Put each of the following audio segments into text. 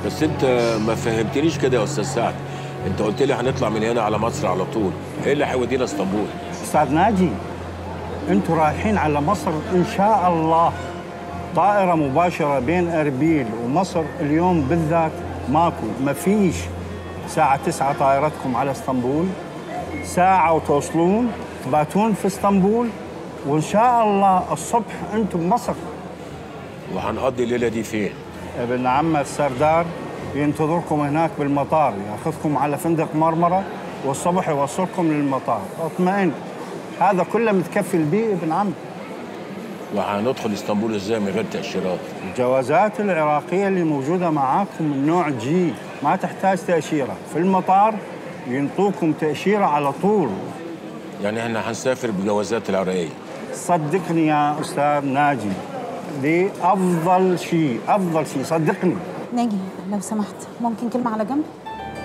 بس انت ما فهمتنيش كده يا استاذ سعد. انت قلت لي هنطلع من هنا على مصر على طول، ايه اللي هيودينا اسطنبول؟ استاذ ناجي، انتوا رايحين على مصر ان شاء الله. طائرة مباشرة بين اربيل ومصر اليوم بالذات ماكو، ما فيش. الساعة 9 طائرتكم على اسطنبول، ساعة وتوصلون تباتون في اسطنبول، وان شاء الله الصبح انتم بمصر. وهنقضي الليلة دي فين؟ ابن عم السردار ينتظركم هناك بالمطار، ياخذكم على فندق مرمرة والصبح يوصلكم للمطار. اطمئن، هذا كله متكفل به ابن عم. وهندخل اسطنبول ازاي من غير تأشيرات؟ الجوازات العراقية اللي موجودة معاكم من نوع جي، ما تحتاج تأشيرة. في المطار ينطوكم تأشيرة على طول. يعني احنا هنسافر بجوازات العراقية؟ صدقني يا أستاذ ناجي، دي أفضل شيء، أفضل شيء، صدقني. ناجي لو سمحت ممكن كلمة على جنب؟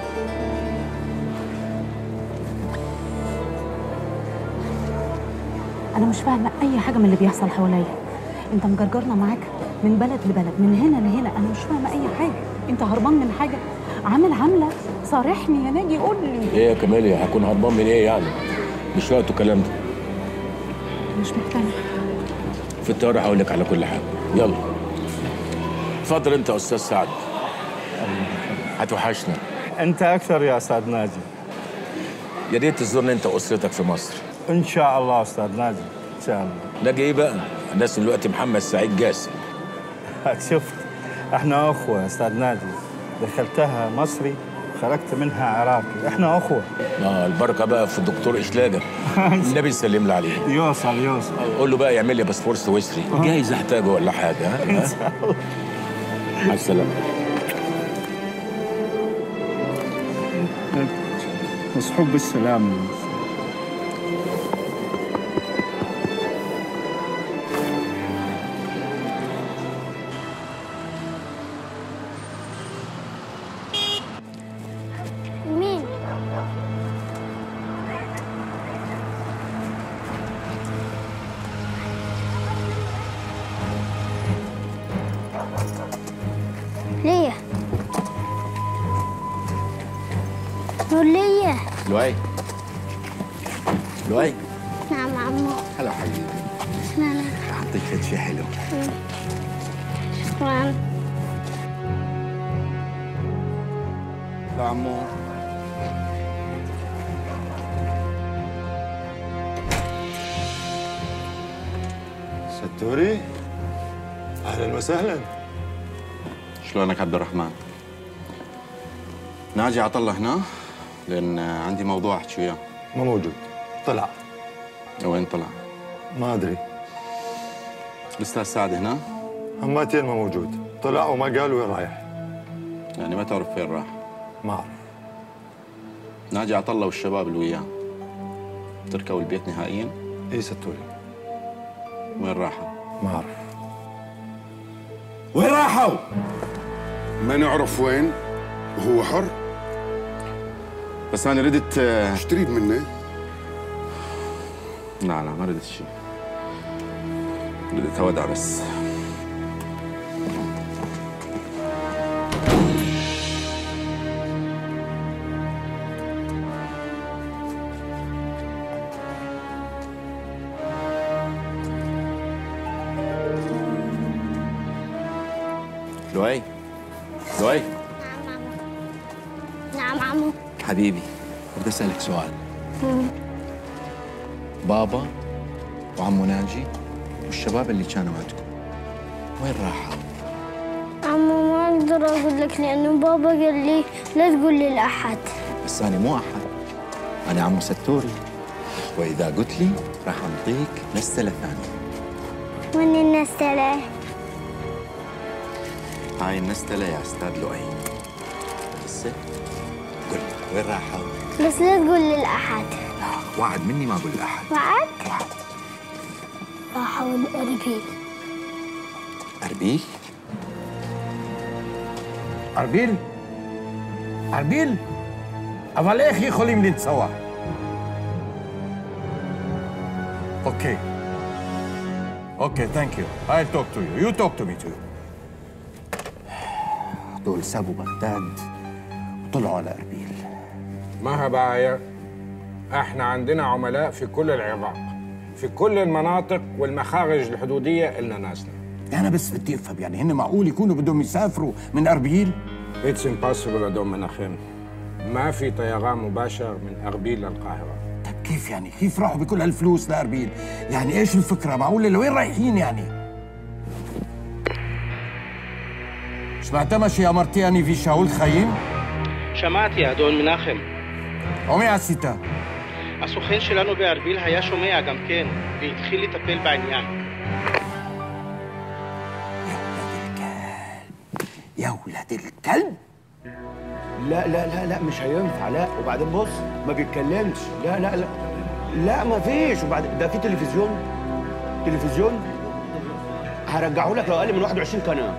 أنا مش فاهمة أي حاجة من اللي بيحصل حواليا. أنت مجرجرنا معاك من بلد لبلد، من هنا لهنا، أنا مش فاهمة أي حاجة. أنت هربان من حاجة؟ عامل عاملة؟ صارحني يا ناجي، قول لي. ايه يا كمالي، هكون هربان من ايه يعني؟ مش وقته الكلام ده. مش مقتنع. في الطيارة هقول لك على كل حاجة، يلا. اتفضل أنت يا أستاذ سعد. هتوحشنا. أنت أكثر يا أستاذ ناجي. يا ريت تزورنا أنت وأسرتك في مصر. إن شاء الله أستاذ ناجي، إن شاء الله. ناجي إيه بقى؟ الناس دلوقتي محمد سعيد جاسم. شفت، إحنا أخوة يا أستاذ ناجي. دخلتها مصري خرجت منها عراقي، إحنا أخوة. البركة بقى في الدكتور إشلاجة. النبي يسلم لي عليه. يوصل. قول له بقى يعمل لي باسبور سويسري، جايز أحتاجه ولا حاجة. ها؟ إن شاء الله. مع السلامة. مصحوب بالسلامة. مين؟ ليه؟ ليه؟ لؤي. نعم عمو. هلا حبيبي. شكرا. حطيت فد شيء حلو. شكرا. لا عمو. ستوري، اهلا وسهلا. شلونك عبد الرحمن؟ ناجي عطله هنا لان عندي موضوع احكي وياه. ما موجود، طلع. وين طلع؟ ما ادري. الاستاذ سعد هنا؟ هماتين ما موجود، طلع وما قال وين رايح. يعني ما تعرف فين راح؟ ما اعرف. ناجي عطله والشباب اللي وياه تركوا البيت نهائيا؟ اي ستوري. وين راحوا؟ ما اعرف. وين راحوا؟ ما نعرف وين، وهو حر. بس انا ردت. ايش تريد مني؟ لا ما ردت شيء، ردت اودع بس. لؤي. نعم عمو. حبيبي، بدي اسالك سؤال. بابا وعمو ناجي والشباب اللي كانوا عندكم وين راحوا؟ عمو ما اقدر اقول لك لانه بابا قال لي لا تقول لي لاحد. بس انا مو احد، انا عمو ستوري، واذا قلت لي راح انطيك نستله ثانيه. وين النستله؟ هاي النستله يا استاذ لؤي. هسه قل وين راحوا؟ بس لا تقول لي لاحد. لا، وعد مني ما اقول لاحد. وعد؟ وعد. راحوا الاربيل. اربيل؟ أربيل؟ אבל איך יכולים לנסוע? Okay, thank you. I'll talk to you. You talk to me too. دول سابوا بغداد وطلعوا على أربيل. ما باير، احنا عندنا عملاء في كل العراق، في كل المناطق والمخارج الحدودية إلنا ناسنا. أنا بس بدي أفهم، يعني هن معقول يكونوا بدهم يسافروا من أربيل؟ It's impossible يا دوم مناخين. ما في طيران مباشر من أربيل للقاهرة. طيب كيف يعني؟ كيف راحوا بكل هالفلوس لأربيل؟ يعني إيش الفكرة؟ معقول لوين رايحين يعني؟ سمعت ماشي يا مرتياني في شاول خيم؟ שמעתי, אדון מנחם. ومי עשית? הסוכן שלנו בארביל היה שומע גם כן, והתחיל לטפל בעניין. يا ولاد الكلب. لا لا لا لا مش هينفع، لا. وبعدين بص ما بيتكلمش، لا لا لا لا ما فيش. وبعدين ده في تلفزيون هرجعه لك لو اقل من 21 قناه.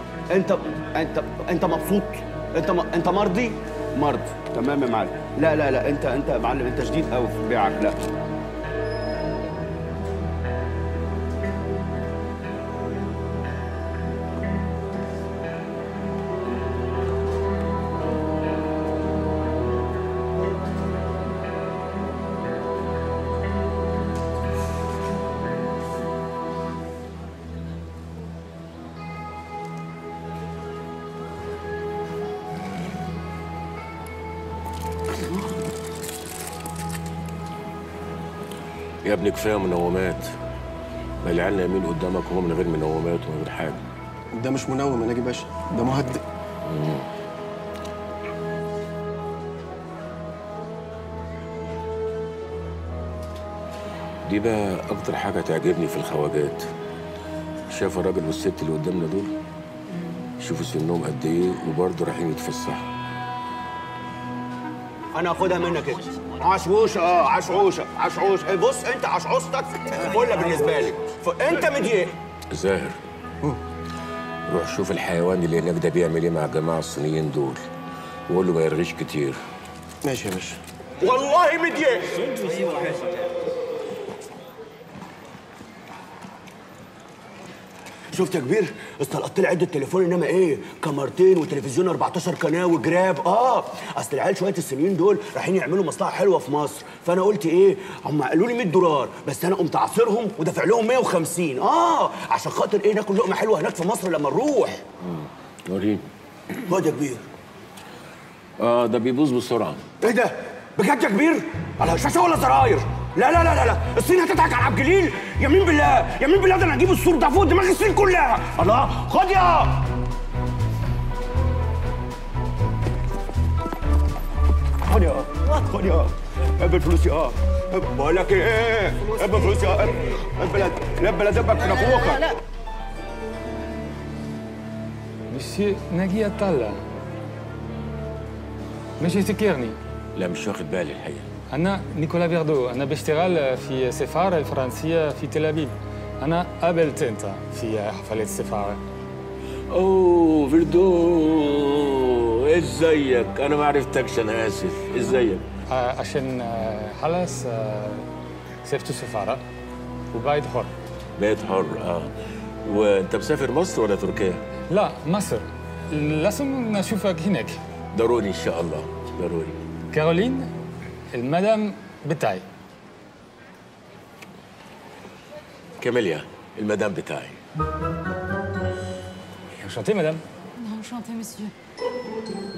انت مبسوط؟ انت مرضي تمام يا معلم. لا لا لا انت يا معلم انت شديد قوي في بيعك. لا يا ابني كفايه منومات. ما العيال نايمين قدامك وهو من غير منومات ومن غير حاجه. ده مش منوم يا ناجي باشا، ده مهدئ. دي بقى اكتر حاجه تعجبني في الخواجات. شايف الراجل والست اللي قدامنا دول؟ شوفوا سنهم قد ايه وبرضه رايحين يتفسحوا. انا هاخدها منك انت. عشوشه عشوشه. بص انت عشعوشتك فله بالنسبه لي، فانت مضايق. زاهر روح شوف الحيوان اللي هناك ده بيعمل ايه مع الجماعه الصينيين دول، وقول له ما يرغيش كتير. ماشي يا باشا. والله مضايق. شفت يا كبير؟ استلقطت لي عده تليفون، انما ايه؟ كاميرتين وتلفزيون 14 قناه وجراب. اصل العيال شويه الصينيين دول رايحين يعملوا مصلحه حلوه في مصر، فانا قلت ايه؟ هم قالوا لي $100 بس انا قمت عاصرهم ودافع لهم 150 عشان خاطر ايه؟ ناكل لقمه حلوه هناك في مصر لما نروح. وريني. خد يا كبير. ده بيبوظ بسرعه. ايه ده؟ بجد يا كبير؟ على شاشه ولا زراير؟ لا لا لا لا لا، الصين هتضحك على عبد الجليل. يمين بالله ده انا هجيب السور ده فوق دماغ الصين كلها. الله خد يا ابن فلوسي. بقول لك ايه؟ ابن فلوسي. البلد ابك في نافوخك. مسيو ناجي أطلع. مش يفتكرني. لا مش واخد بالي الحقيقه. أنا نيكولا فيردو، أنا بشتغل في السفارة الفرنسية في تل أبيب. أنا قابلت أنت في حفلة السفارة. اوه فيردو، ازيك؟ انا ما عرفتكش، انا اسف. ازيك؟ عشان خلاص سافرت السفارة وبقيت حر. بقيت حر. وانت مسافر مصر ولا تركيا؟ لا مصر. لازم نشوفك هناك. ضروري ان شاء الله، ضروري. كارولين المدام بتاعي. كاميليا المدام بتاعي. Enchanté, madame. Enchanté, monsieur.